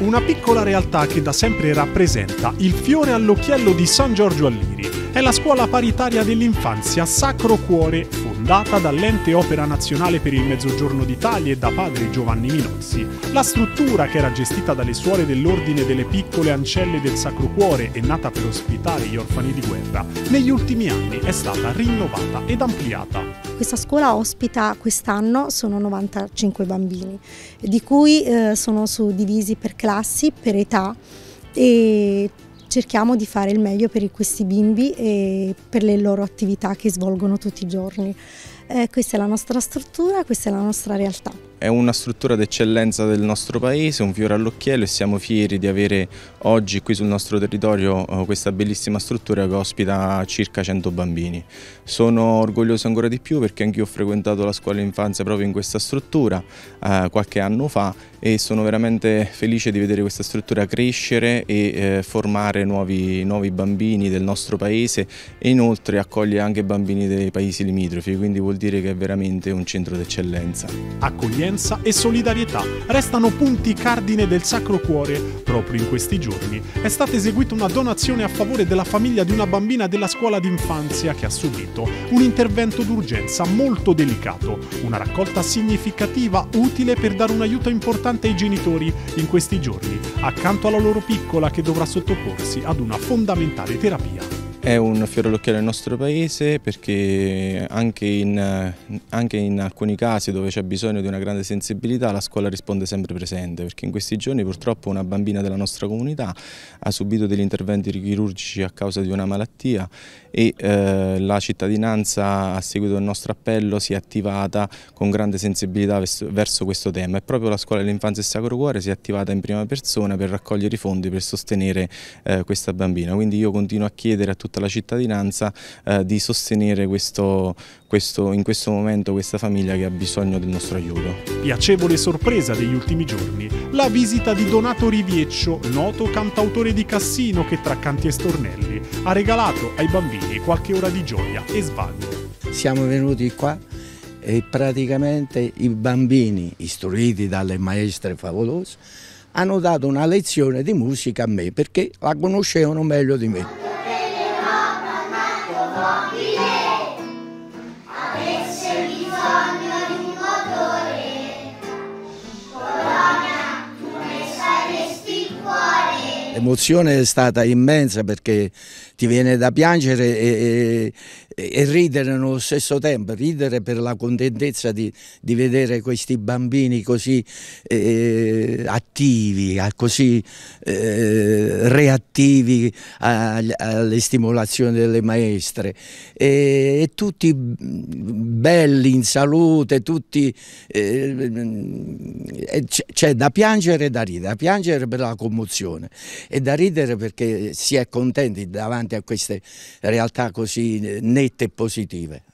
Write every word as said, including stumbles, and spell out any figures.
Una piccola realtà che da sempre rappresenta il fiore all'occhiello di San Giorgio Alliri. È la scuola paritaria dell'infanzia Sacro Cuore, fondata dall'Ente Opera Nazionale per il Mezzogiorno d'Italia e da padre Giovanni Minozzi. La struttura, che era gestita dalle suore dell'Ordine delle Piccole Ancelle del Sacro Cuore e nata per ospitare gli orfani di guerra, negli ultimi anni è stata rinnovata ed ampliata. Questa scuola ospita quest'anno sono novantacinque bambini, di cui eh, sono suddivisi per classi, per età, e cerchiamo di fare il meglio per questi bimbi e per le loro attività che svolgono tutti i giorni. Eh, questa è la nostra struttura, questa è la nostra realtà. È una struttura d'eccellenza del nostro paese, un fiore all'occhiello, e siamo fieri di avere oggi qui sul nostro territorio questa bellissima struttura che ospita circa cento bambini. Sono orgoglioso ancora di più perché anch'io ho frequentato la scuola infanzia proprio in questa struttura eh, qualche anno fa, e sono veramente felice di vedere questa struttura crescere e eh, formare nuovi, nuovi bambini del nostro paese, e inoltre accoglie anche bambini dei paesi limitrofi, quindi vuol dire che è veramente un centro d'eccellenza. Accoglienza e solidarietà restano punti cardine del Sacro Cuore. Proprio in questi giorni è stata eseguita una donazione a favore della famiglia di una bambina della scuola d'infanzia che ha subito un intervento d'urgenza molto delicato. Una raccolta significativa, utile per dare un aiuto importante ai genitori in questi giorni, accanto alla loro piccola che dovrà sottoporsi ad una fondamentale terapia. È un fiore all'occhiello del nostro paese perché anche in, anche in alcuni casi dove c'è bisogno di una grande sensibilità la scuola risponde sempre presente, perché in questi giorni purtroppo una bambina della nostra comunità ha subito degli interventi chirurgici a causa di una malattia e eh, la cittadinanza, a seguito del nostro appello, si è attivata con grande sensibilità verso questo tema, e proprio la scuola dell'infanzia e Sacro Cuore si è attivata in prima persona per raccogliere i fondi per sostenere eh, questa bambina. Quindi io continuo a chiedere a tutti la cittadinanza eh, di sostenere questo, questo, in questo momento questa famiglia che ha bisogno del nostro aiuto. Piacevole sorpresa degli ultimi giorni, la visita di Donato Rivieccio, noto cantautore di Cassino che tra canti e stornelli ha regalato ai bambini qualche ora di gioia e svago. Siamo venuti qua e praticamente i bambini, istruiti dalle maestre favolose, hanno dato una lezione di musica a me perché la conoscevano meglio di me. L'emozione è stata immensa perché ti viene da piangere e, e, e ridere nello stesso tempo, ridere per la contentezza di, di vedere questi bambini così eh, attivi, così eh, reattivi alle stimolazioni delle maestre, e, e tutti belli, in salute, tutti eh, c'è da piangere e da ridere, da piangere per la commozione e da ridere perché si è contenti davanti a queste realtà così nette e positive.